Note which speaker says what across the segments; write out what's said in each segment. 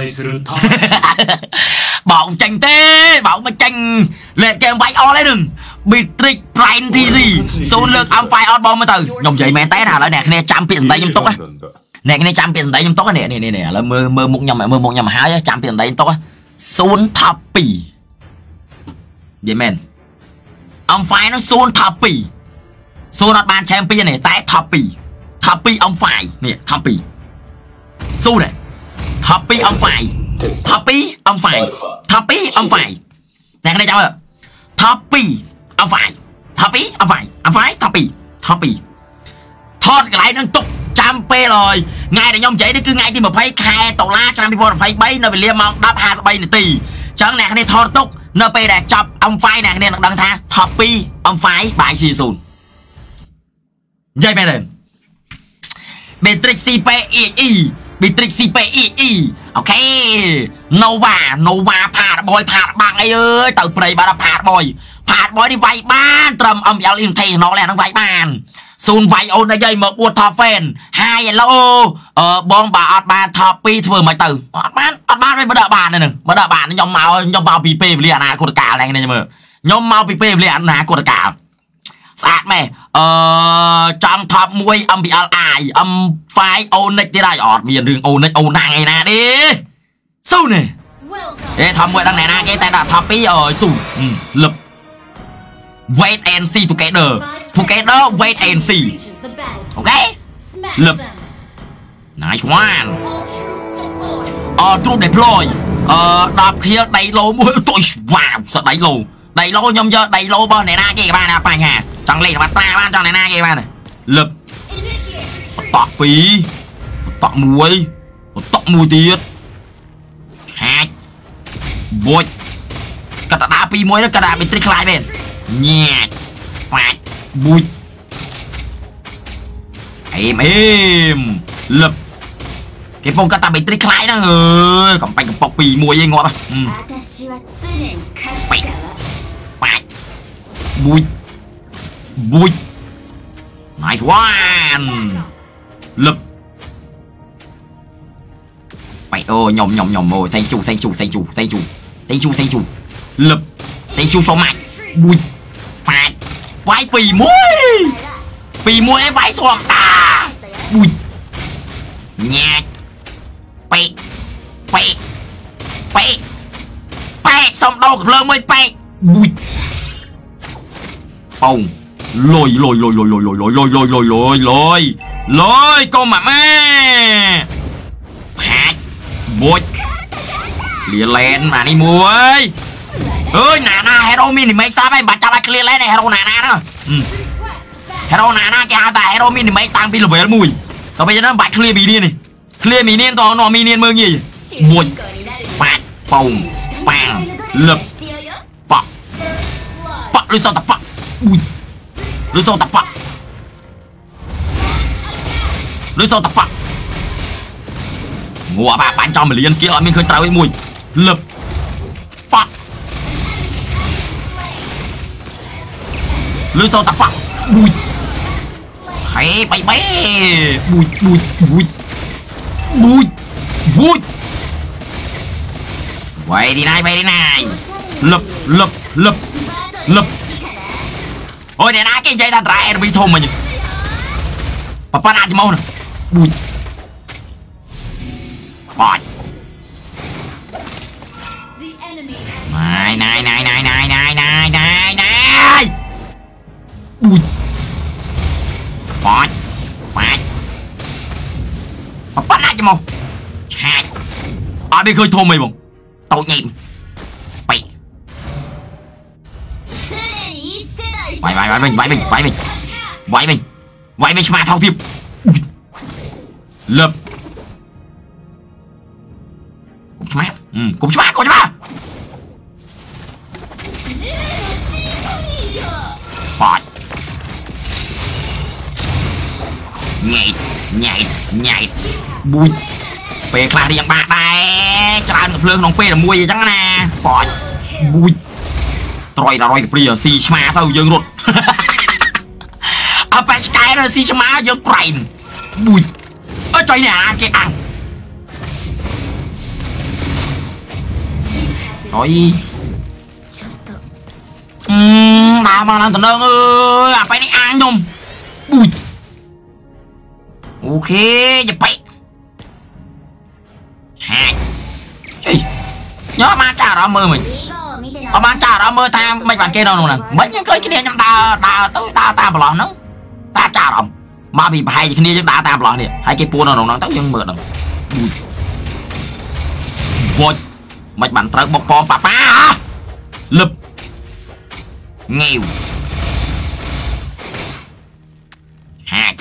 Speaker 1: bảo tranh thế bảo mà tranh lệ kèm vay o lấy đừng bị trick prime thì gì số lượng âm phai on bom mà từ nhom vậy mẹ té nào lại nè cái này trăm tiền tay nhom tóc á nè cái này trăm tiền tay nhom tóc á nè là mơ một nhầm hái trăm tiền tay nhom tóc á xuống thập pì vậy men âm phai nó xuống thập pì số nó ban champion này té thập pì âm phai nè thập pì số này thập pì âm phai thập pì âm phai thập pì âm phai nè cái này cháu ơi thập pì âm phai thập pì âm phai thập pì thọt cái lại đang tục trăm pe rồi ngay để nhom chạy nó cứ ngay đi mà phải khai tổ la cho năm đi phải bay nó phải liêm mong đáp hai bay này tì chẳng nè cái này thọt tục nó pe đẹp chập âm phai nè cái này đằng tha thập pì âm phai bài xì sùn dây mẹ lên Beatrix CPI Beatrix CPI ok Nova phạt bồi phạt bằng ấy ơi từ đây bà đã phạt bồi đi vay ban trầm âm giáo liên thầy nó là nó vay ban xuân vay ôn đây dây một buồn thọ phèn hai lô bom bà ọt bàn thọ pi vừa mới từ ọt ban với bờ bàn này nè bờ bàn nó nhom màu pi pe liền à cột cả này này mà nhom màu pi pe liền à cột cả sạc mẹ trong thọp muối âm bị ai âm phái ôn nịch thế này ọt miền đường ôn nịch ôn nàng này nè đi su này ê thọp muối đằng này nè cái tay đã thọp pi rồi su lập wait and see together wait and see ok lập nice one true deploy đạp kia đẩy lô mũi tôi wow sợ đẩy lô nhom giờ đẩy lô bên này na kia bạn nào phải hả chẳng lẽ mà ta ban trong này na kia bạn này lập tọt phí tọt muối tiết hai bôi cả đá pi muối nó cả đá bị tích lại bên nhẹ phải bụi em lập cái phong cả ta bị tích lại đó ơi còn phải bọc pi muối gì ngon phải bụi nice one lập phải nhom ôi say chu lập say chu số mạnh bụi phải vãi pì muối em vãi thòm ta bụi nhạc pe xong đâu lơ mới pe bụi ông lôi con mà mẹ hạt bụi liền lên mà đi muối ơi nà hero min thì mấy sao đây bà cho bà clear lên này hero nà đó hero nà kia tại hero min thì mấy tăng pin là về mùi còn bây giờ nó bạch clear mì niên to nó mì niên mơ gì bụi phạt phòng bàng lập bọc lưới sao tập bọc lưới sao tập bọc ngủ bà bán cho mình liền kia ở mình khơi trao với mùi lập bọc lưới sao tập bọc bụi hay bay bụi vậy đi này lập ôi nè ná cái dây ta ra em bị thùng mà nhỉ papa ăn cho mau nè bụi bòi này bụi bòi papa ăn cho mau hai ở đây khơi thùng mày bông tao nhịp vậy mình mà thao tiếp lập cũng chma bọt nhảy bụi về khai đi ăn bạc đây cho ăn lương nòng phê là mua gì chẳng nè bọt bụi rồi bây giờ xì chma thôi dương rụt ở bên cái rồi xì chma dương brain bụi ở trời nè cái ăn rồi đào mà làm tận đơn ơi à phải đi ăn nhung ui ok dập bậy hai gì nhớ ma cha đó mơ mình ở ma cha đó mơ ta mấy bạn kia đâu nè mấy những cái này nhắm ta tới ta một lon nó ta cha đó mà bị hai cái này chúng ta một lon đi hai cái buôn nó tới nhưng mơ đâu vội mấy bạn tới bọc bom papa hả lập nghèo hai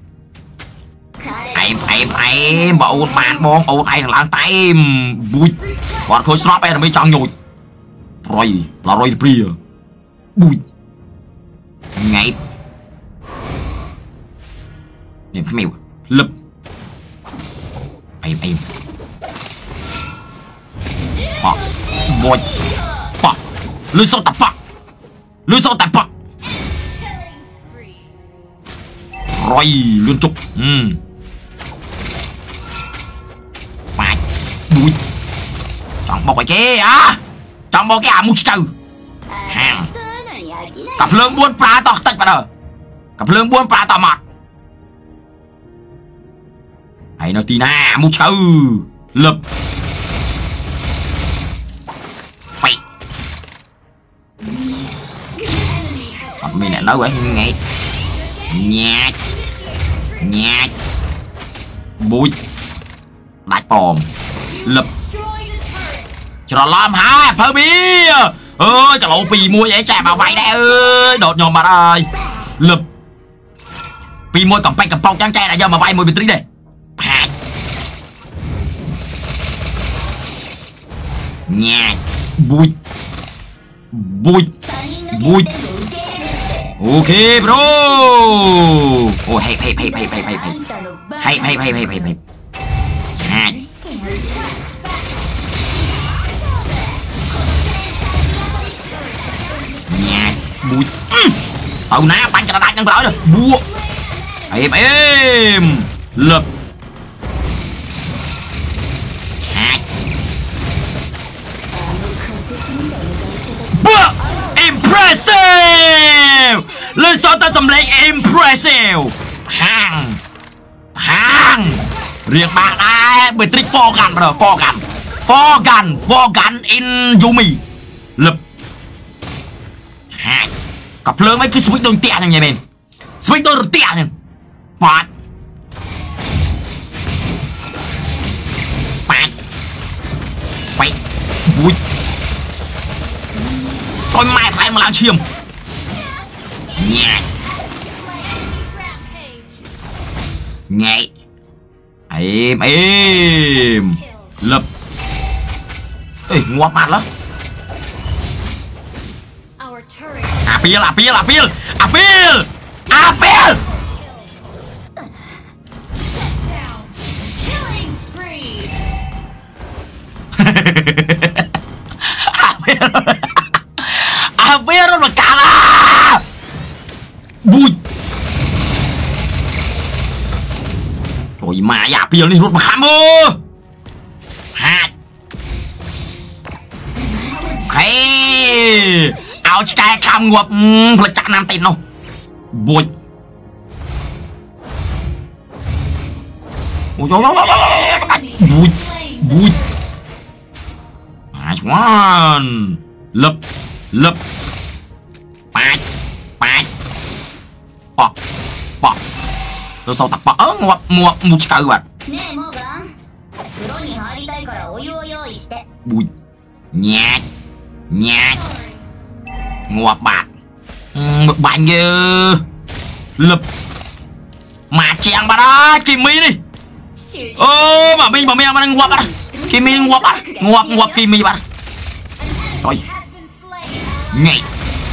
Speaker 1: em bộ bạn bom ôn ai là tay vui còn khôi snap em mới chọn nhồi rồi là rồi bia bùi ngày điểm cái mèo lập em bọc bồi bọc lưới sâu tập bọc rồi liên tục phải bùi chọn bọc cái kia á chọn bọc cái mua trừ hàng cặp lương buôn pha to tách vào đời cặp lương buôn pha to mặt hay nó tina mua trừ lập vậy mình lại nói vậy ngay nhạt bụi đại bòm lập cho làm hả phơi bia ơi cho lộ pì mua vậy trẻ mà vậy đây ơi đột nhòm bạn ơi lập pì mua cầm bông trắng tre là giờ mà vay mua bình tĩnh đây nhạt bụi ok bro oh hay nhạt bụi tàu ná bắn cho nó đánh đang nói rồi bua em lập impressive lên số ta xâm lấy impressive hàng riêng bạn ai bởi trick for gun in Yumi lập hai cặp lớn mấy cái switch đôi tẹo như vậy mình switch đôi tẹo như hoạt bạn quay vui tôi mai phải mà làm chiêm nhẹ nhảy em lập ê ngoạp mặt lắm appeal biết rồi mà cả là bùi rồi mà giả bia lên rút mà khám ơ hai hey áo cái khám ngộp là chắc nam tin đâu bùi bùi nice one lập bạch bọc tôi sau tập bọ mua cờ bạn bùi nhạt ngoạp bạc một bạn như lập mà chèn bà đó Kim Mi đi mà mình mà đang ngoạp bạn Kim Mi ngoạp bạn ngoạp Kim Mi bạn rồi nhảy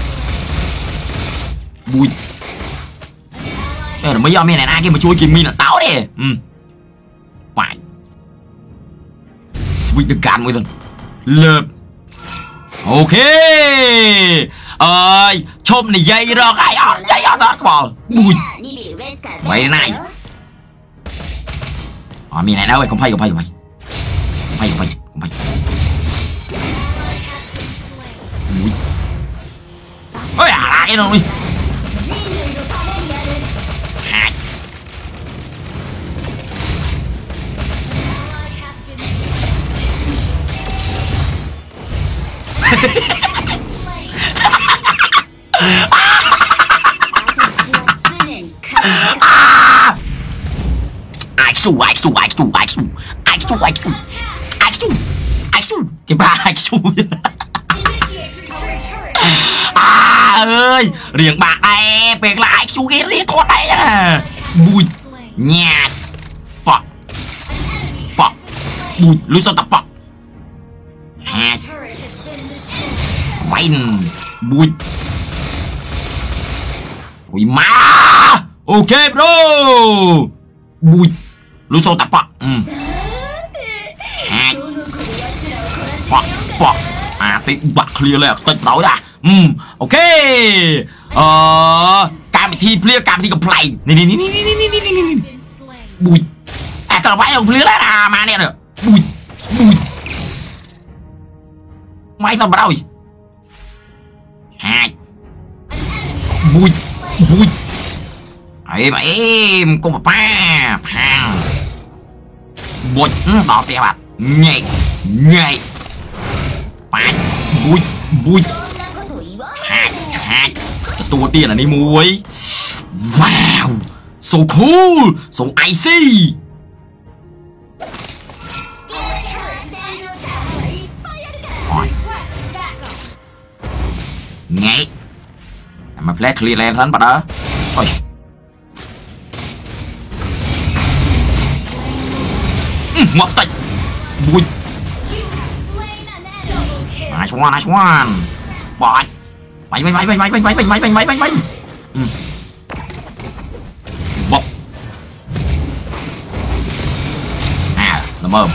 Speaker 1: bùi đây là mấy do này ai kia mà chui Kim Mi là táo đi phải switch được cạn mới thân lập ok ơi chôm này dây ra cái dây đó vào bùi vậy này mình này đâu vậy không phải chạy rồi hai cái ba ơi riêng bạn đây việc lại cái riêng con đây à bùi nhà bọc bọc bùi lưu sao tập bọc ha mày bùi bùi má ok bro bùi lưu sao tập bọc ha bọc bọc tí bạc clear lại tận đó đã ok cam thi clear cam thi gặp lại này bùi còn phải ông clear là mà nè được bùi máy sao bắt đầu hai bùi em cô bà pa bùi đỏ tè bạc nhảy bát bùi haiตัวtiền là đi muối wow so cool so icy nhảy mà play clear lên thân bạn đó thôi một tịch bùi nice one bọt bay bọc làm ơn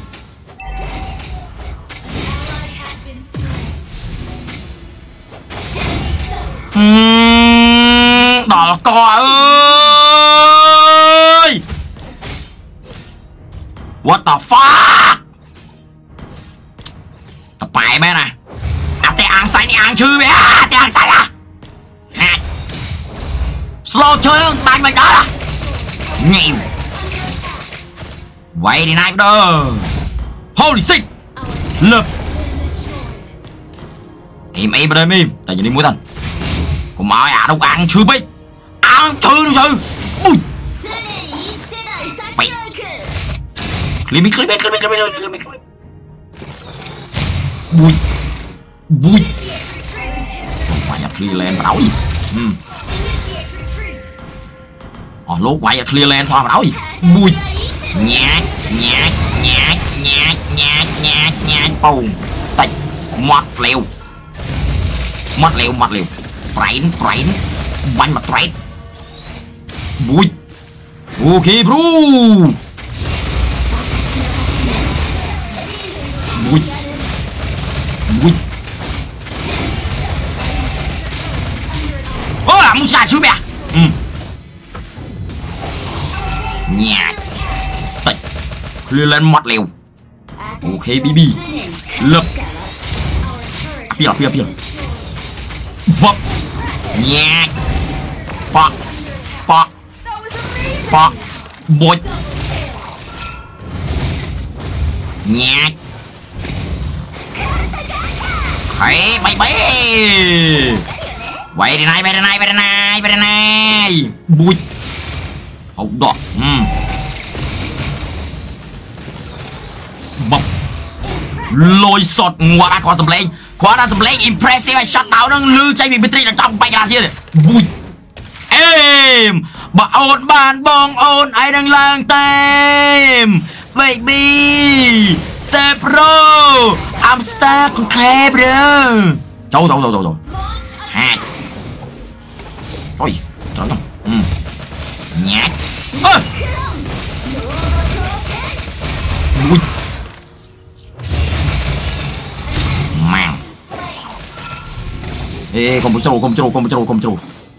Speaker 1: đỏ to ơi what the fuck tập bài bé nè ăn say đi ăn chưa bé thì ăn say à slow chơi không đánh mày đó là nhiều vậy thì này đó holy shit lực im bên đây im tại vì đi mua thành còn mà ai đâu ăn chưa biết ăn chưa đâu sự mày clip bùi quay ra clear lên vào đâu gì lố quay ra clear lên thoa vào đâu gì bùi nhạc bùng tịch mót liều brain bánh mặt brain bùi ok bro bùi muốn xài chứ bè nhà tịch clear lên mặt liều ok bb lực pia bọc nhà bọc bột nhà hey bay vậy đi này bụi hậu đỏ bọc lôi sọt ngoa đã có sầm lên impressive shot down đang lư chạy bị betri là trong bay ra kia bụi em bà ôn bàn bong ôn ai đang lang tem baby step pro I'm stuck con khe bro trời hai ôi trời ơi nhát ui màng ê không trâu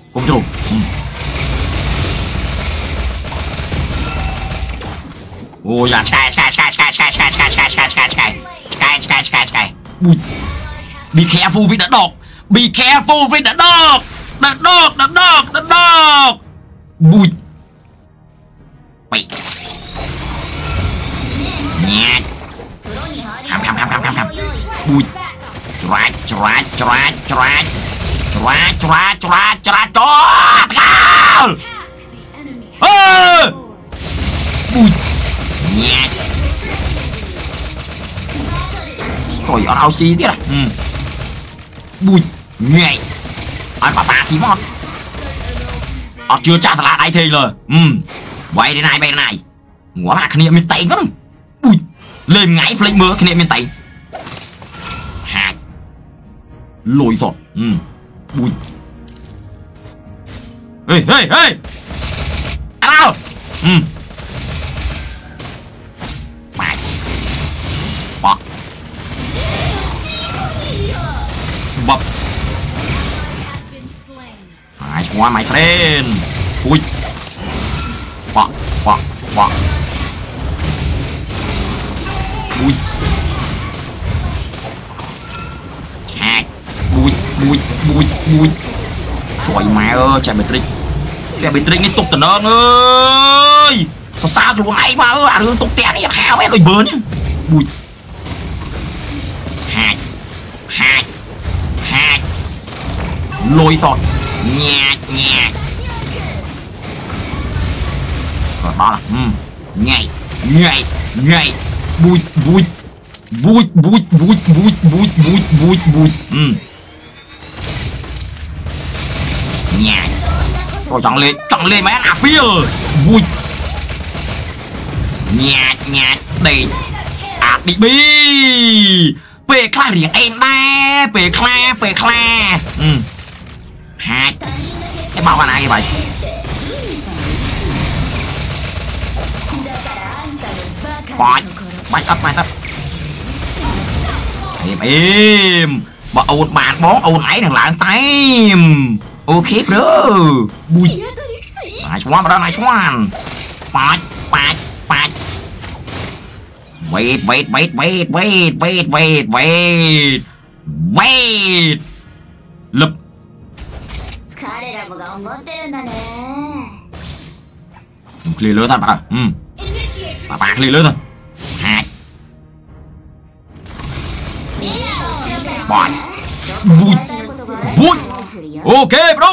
Speaker 1: ôi là sky ui be careful with the dog đặt đọc bụi mày nhạt ham bụi chóa cao bụi nhạt rồi ở đâu xí tiếc à bụi nhảy anh bà xí món chưa trả là đại thì rồi vậy đây này quá bà khả niệm miền Tây vẫn bụi lên ngái lấy mưa khả niệm miền Tây hai lôi giọt bụi ê alo mày bọc bọc mày quá mày friend ui bọc ui hai bụi sỏi mày ơi chạy bị trích tục tận ơn ơi sao luôn ấy mà ơi đừng tục té đi hao ấy rồi bớn bụi hai lôi giọt nhạt rồi đó là nhảy bụi nhạt rồi chọn lên mấy anh à phía bụi nhạt đi đi bi về kha riêng em đây về kha hai cái bao này vậy coi bạch ấp im bà ôn bạn bó ôn ấy thằng lại tay ok bro bùi nice one bro nice one bạch wait lập clear lửa thật bạn ơi bà clear lửa thôi hai bọt bụi ok bro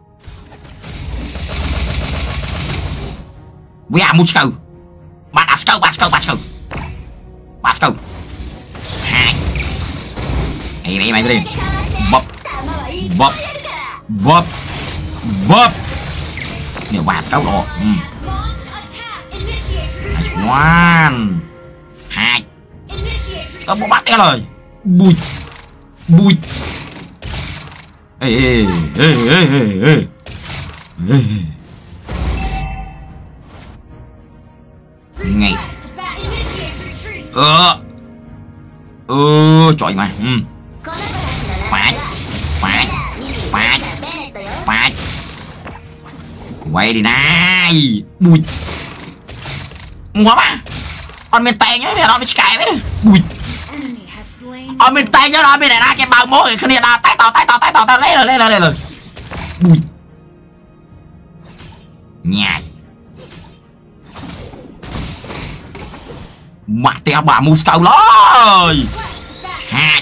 Speaker 1: we are much go bắt go hai ấy mày đi bóp nhiều bạt câu đồ one hai có bộ bắt thế rồi bụi ê ngay trời mà phạt quay đi này bụi quá mà on bên tay nhá mẹ nó mới cài đấy bụi on bên tay nhá nó bên này ra cái bao mối cái này là tay tao lấy rồi bụi nhạt mặt teo bà mua sầu rồi hạt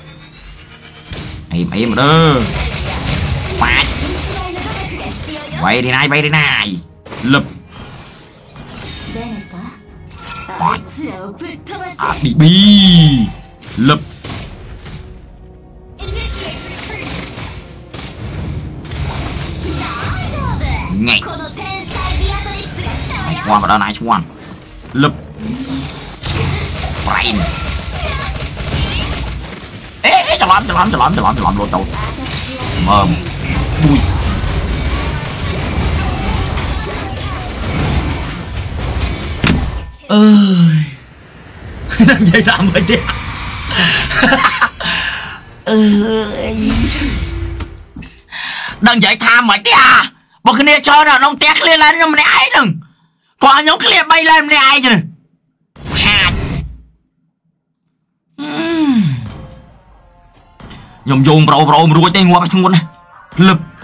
Speaker 1: em đó phạt vậy đi này lập đi bi lập nhảy nice one vào đó nice one lập brain ê cho lắm luôn tao mờm bùi ơi đang dây tạm rồi đi đang dậy tham mày tia một cái này cho nó nông tét lên nhưng mà này ai đừng còn nhóm cái bay lên này ai chứ hạt nhom dùng bro mà đuôi tay ngoa phải thằng nè lập